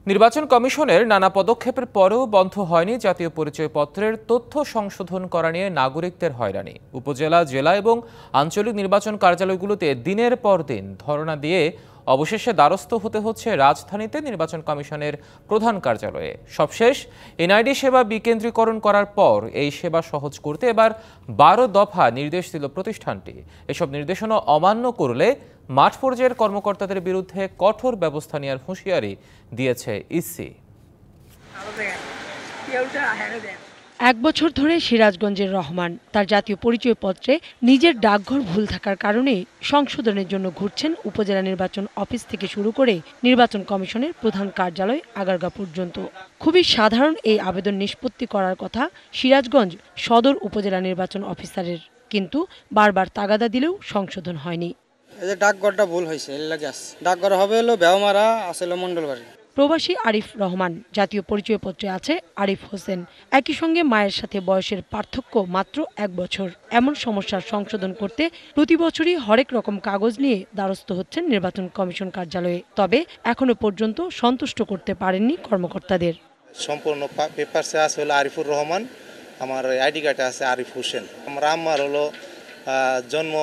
নির্বাচন কমিশনের নানা পদক্ষেপের পরেও বন্ধ হয়নি জাতীয় পরিচয়পত্রের তথ্য সংশোধন করা নিয়ে নাগরিকদের হয়রানি। উপজেলা, জেলা এবং আঞ্চলিক নির্বাচন কার্যালয়গুলোতে দিনের পর দিন ধরনা দিয়ে অবশেষে দ্বারস্থ হতে হচ্ছে রাজধানীতে নির্বাচন কমিশনের প্রধান কার্যালয়ে। সবশেষ এনআইডি সেবা বিকেন্দ্রীকরণ করার পর এই সেবা সহজ করতে এবার 12 দফা নির্দেশ দিল প্রতিষ্ঠানটি। এসব নির্দেশনা অমান্য করলে মাঠ পর্যায়ের কর্মকর্তাদের বিরুদ্ধে কঠোর ব্যবস্থা নেওয়ার হুঁশিয়ারি দিয়েছে ইসি। 1 বছর ধরে সিরাজগঞ্জের রহমান তার জাতীয় পরিচয়পত্রে নিজের ডাকঘর ভুল থাকার কারণে সংশোধনের জন্য ঘুরছেন উপজেলা নির্বাচন অফিস থেকে শুরু করে নির্বাচন কমিশনের প্রধান কার্যালয় আগারগাঁ পর্যন্ত। খুবই সাধারণ এই আবেদন নিষ্পত্তি করার কথা সিরাজগঞ্জ সদর উপজেলা নির্বাচন অফিসারের, কিন্তু বারবার তাগাদা দিলেও সংশোধন হয়নি। এই যে ডাকঘরটা ভুল হয়েছে, এর লাগে ডাকঘর হবে হলো বেওমারা আসলে মন্ডলবাড়ি। প্রবাসী আরিফ রহমান জাতীয় পরিচয়পত্রে আছে আরিফ হোসেন। একই সঙ্গে মায়ের সাথে বয়সের পার্থক্য মাত্র 1 বছর। এমন সমস্যার সংশোধন করতে প্রতি বছরই হরেক রকম কাগজ নিয়ে দ্বারস্থ হচ্ছেন নির্বাচন কমিশন কার্যালয়ে। তবে এখনো পর্যন্ত সন্তুষ্ট করতে পারেননি কর্মকর্তাদের। সম্পূর্ণ পেপারসে আছে হলো আরিফুর রহমান, আমার আইডি কার্ডে আছে আরিফ হোসেন। আমার হলো জন্ম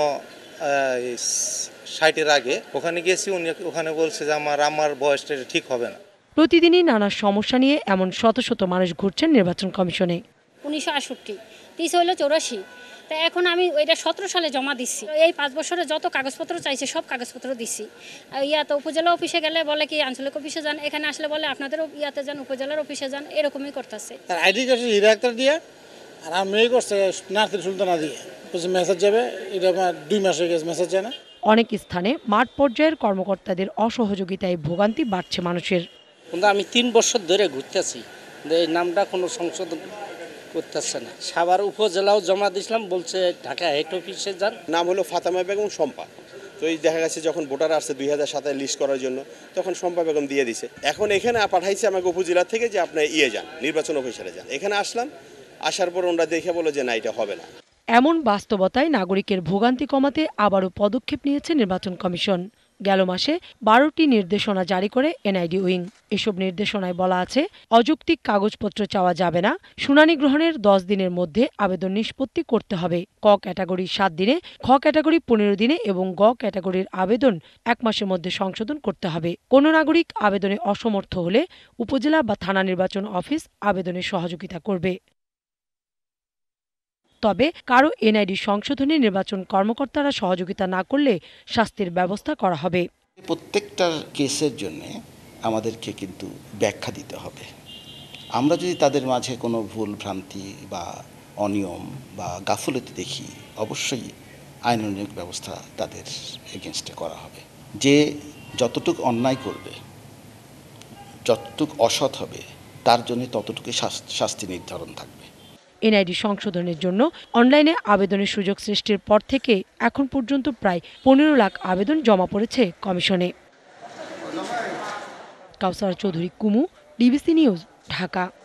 60-এর আগে। ওখানে গেছি, উনি ওখানে বলছে যে আমার বয়সটা ঠিক হবে না। প্রতিদিনই নানা সমস্যা নিয়ে এমন শত শত মানুষ ঘুরছেন নির্বাচন কমিশনে। 1968 30 হলো 84, তা এখন আমি ওইটা 17 সালে জমা দিচ্ছি। এই 5 বছরে যত কাগজপত্র চাইছে সব কাগজপত্র দিচ্ছি। ইয়াতে উপজেলা অফিসে গেলে বলে কি আঞ্চলিক অফিসে যান, এখানে আসলে বলে আপনাদের ইয়াতে যান, উপজেলার অফিসে যান, এরকমই করতেছে। আইডি কার্ড হিরাক্তার দিয়ে আর আমি এই করছে নার্সিং সুলতানা দিয়ে মেসেজ যাবে, এটা 2 মাস হয়ে গেছে মেসেজ যায় না। অনেক স্থানে মাঠ পর্যায়ের কর্মকর্তাদের অসহযোগিতায় ভোগান্তি বাড়ছে মানুষের। কিন্তু আমি 3 বছর ধরে ঘুরতেছি, এই নামটা কোনো সংশোধন করতেছে না। সাভার উপজেলাও জমা দিয়েছিলাম, বলছে ঢাকা হেড অফিসে যান। নাম হলো ফাতেমা বেগম শম্পা। তো এই দেখা গেছে যখন ভোটার আসছে 2007 লিস্ট করার জন্য, তখন শম্পা বেগম দিয়ে দিছে। এখন এখানে পাঠাইছে আমাকে উপজেলা থেকে যে আপনি যান নির্বাচন অফিসারে যান। এখানে আসলাম, আসার পর ওরা দেখে বলে যে না, এটা হবে না। এমন বাস্তবতায় নাগরিকের ভোগান্তি কমাতে আবারও পদক্ষেপ নিয়েছে নির্বাচন কমিশন। গেল মাসে 12টি নির্দেশনা জারি করে এনআইডি উইং। এসব নির্দেশনায় বলা আছে, অযৌক্তিক কাগজপত্র চাওয়া যাবে না, শুনানি গ্রহণের 10 দিনের মধ্যে আবেদন নিষ্পত্তি করতে হবে, ক ক্যাটাগরি 7 দিনে, খ ক্যাটাগরি 15 দিনে এবং গ ক্যাটাগরির আবেদন 1 মাসের মধ্যে সংশোধন করতে হবে। কোনো নাগরিক আবেদনে অসমর্থ হলে উপজেলা বা থানা নির্বাচন অফিস আবেদনে সহযোগিতা করবে। তবে কারো এনআইডি সংশোধনে নির্বাচন কর্মকর্তারা সহযোগিতা না করলে শাস্তির ব্যবস্থা করা হবে। প্রত্যেকটা কেসের জন্য আমাদেরকে কিন্তু ব্যাখ্যা দিতে হবে। আমরা যদি তাদের মাঝে কোনো ভুল ভ্রান্তি বা অনিয়ম বা গাফলতি দেখি, অবশ্যই আইনানুগ ব্যবস্থা তাদের এগেনস্টে করা হবে। যে যতটুকু অন্যায় করবে, যতটুকু অসৎ হবে, তার জন্য ততটুকু শাস্তি নির্ধারণ থাকবে। এনআইডি সংশোধনের জন্য অনলাইনে আবেদনের সুযোগ সৃষ্টির পর থেকে এখন পর্যন্ত প্রায় 15 লাখ আবেদন জমা পড়েছে কমিশনে। Kawsar Chowdhury Kumu, DBC news, Dhaka.